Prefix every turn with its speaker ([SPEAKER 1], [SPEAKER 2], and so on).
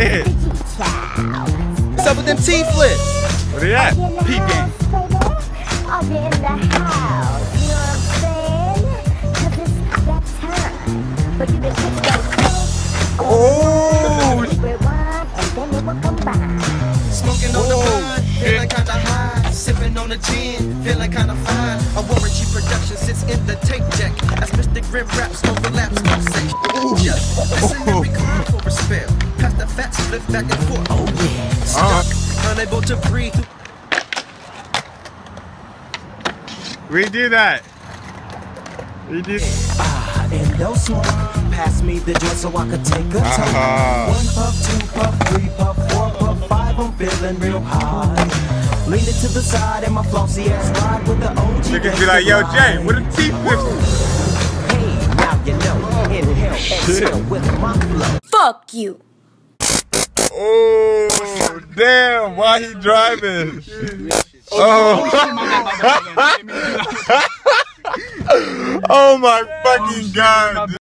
[SPEAKER 1] shit.
[SPEAKER 2] What's up with them T-flips?
[SPEAKER 1] Where they at?
[SPEAKER 2] Peep game.
[SPEAKER 1] Oh!
[SPEAKER 2] Smoking on the blunt, feeling kinda high. Sipping on the gin, feeling kinda fine. A Warren G production sits in the tape deck. As Mr. Grim raps, overlaps, no say. Just listen every call for a spell. Pass the fat split back and forth. Oh yeah. Stuck, unable to breathe.
[SPEAKER 1] Redo that. Redo.
[SPEAKER 3] And no smoke. Pass me the joint so I could take a toke. 1 puff, 2 puff, 3 puff, 4 puff, 5. I'm feeling real high. Lean it to the side and my flossy ass ride with the OG.
[SPEAKER 1] Niggas be like, yo, Jay, what the T-flips?
[SPEAKER 3] Hey, now you know. Inhale, exhale with my flow.
[SPEAKER 4] Fuck you.
[SPEAKER 1] Oh, damn, why he driving? Oh. Oh my fucking God.